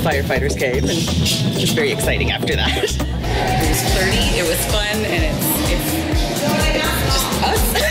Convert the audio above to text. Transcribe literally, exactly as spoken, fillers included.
firefighter's cave, and it was very exciting after that. It was flirty, it was fun, and it's, it's, it's just us.